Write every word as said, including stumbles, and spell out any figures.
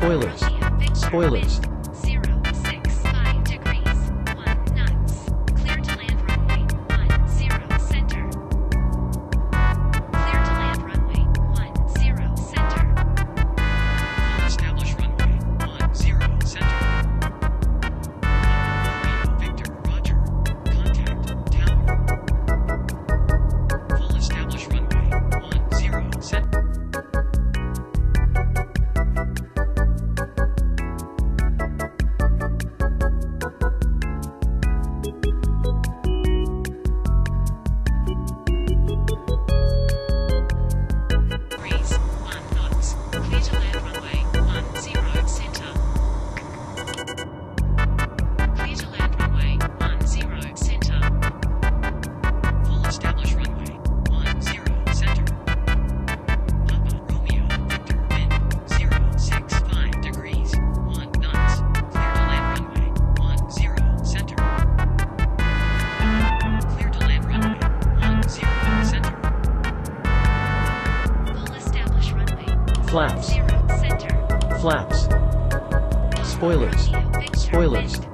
Spoilers. Spoilers. zero six five degrees, one knots. Clear to land runway, one zero center. Clear to land runway, one zero center. Full establish runway, one zero center. Romeo Victor Roger. Contact tower. Full establish runway, one zero center. Degrees, one knots. Clear to land runway, one zero center. Clear to land runway, one zero center. Full establish runway, one zero center. Papa Romeo Victor wind, zero six five degrees, one knots. Clear to land runway, one zero center. Clear to land runway, one zero center. Full establish runway, Flaps. zero center. Flaps. Spoilers. Romeo Victor Spoilers. wind,